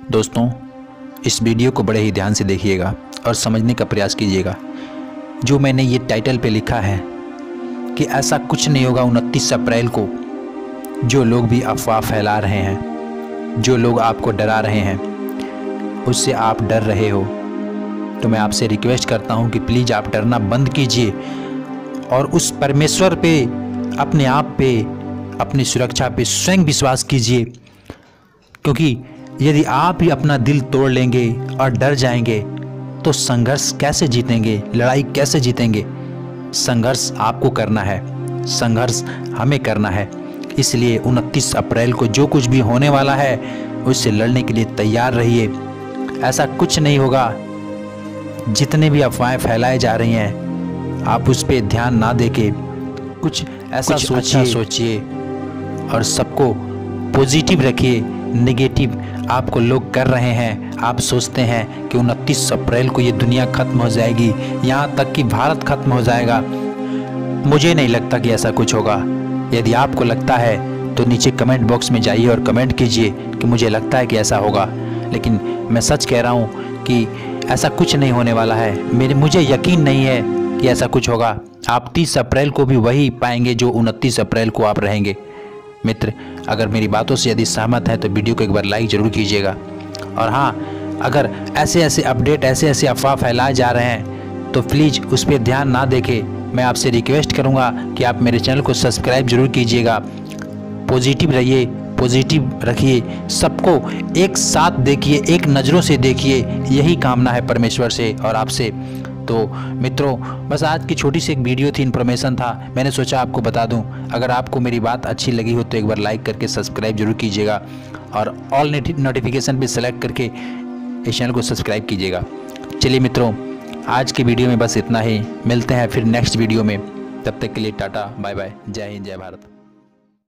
दोस्तों, इस वीडियो को बड़े ही ध्यान से देखिएगा और समझने का प्रयास कीजिएगा। जो मैंने ये टाइटल पे लिखा है कि ऐसा कुछ नहीं होगा 29 अप्रैल को, जो लोग भी अफवाह फैला रहे हैं, जो लोग आपको डरा रहे हैं, उससे आप डर रहे हो, तो मैं आपसे रिक्वेस्ट करता हूं कि प्लीज़ आप डरना बंद कीजिए और उस परमेश्वर पे, अपने आप पे, अपनी सुरक्षा पे स्वयं विश्वास कीजिए। क्योंकि यदि आप ही अपना दिल तोड़ लेंगे और डर जाएंगे तो संघर्ष कैसे जीतेंगे, लड़ाई कैसे जीतेंगे। संघर्ष आपको करना है, संघर्ष हमें करना है। इसलिए 29 अप्रैल को जो कुछ भी होने वाला है उससे लड़ने के लिए तैयार रहिए। ऐसा कुछ नहीं होगा। जितने भी अफवाहें फैलाई जा रही हैं आप उस पर ध्यान ना देके कुछ ऐसा सोचिए और सबको पॉजिटिव रखिए। नेगेटिव आपको लोग कर रहे हैं, आप सोचते हैं कि 29 अप्रैल को ये दुनिया खत्म हो जाएगी, यहाँ तक कि भारत खत्म हो जाएगा। मुझे नहीं लगता कि ऐसा कुछ होगा। यदि आपको लगता है तो नीचे कमेंट बॉक्स में जाइए और कमेंट कीजिए कि मुझे लगता है कि ऐसा होगा। लेकिन मैं सच कह रहा हूँ कि ऐसा कुछ नहीं होने वाला है। मुझे यकीन नहीं है कि ऐसा कुछ होगा। आप 30 अप्रैल को भी वही पाएंगे जो 29 अप्रैल को आप रहेंगे। मित्र, अगर मेरी बातों से यदि सहमत हैं तो वीडियो को एक बार लाइक ज़रूर कीजिएगा। और हाँ, अगर ऐसे अपडेट, ऐसे अफवाह फैलाए जा रहे हैं तो प्लीज़ उस पर ध्यान ना देखें। मैं आपसे रिक्वेस्ट करूँगा कि आप मेरे चैनल को सब्सक्राइब जरूर कीजिएगा। पॉजिटिव रहिए, पॉजिटिव रखिए, सबको एक साथ देखिए, एक नज़रों से देखिए। यही कामना है परमेश्वर से और आपसे। तो मित्रों, बस आज की छोटी सी एक वीडियो थी, इन्फॉर्मेशन था, मैंने सोचा आपको बता दूं। अगर आपको मेरी बात अच्छी लगी हो तो एक बार लाइक करके सब्सक्राइब जरूर कीजिएगा और ऑल नोटिफिकेशन पे सेलेक्ट करके इस चैनल को सब्सक्राइब कीजिएगा। चलिए मित्रों, आज की वीडियो में बस इतना ही। मिलते हैं फिर नेक्स्ट वीडियो में। तब तक के लिए टाटा, बाय बाय, जय हिंद, जय भारत।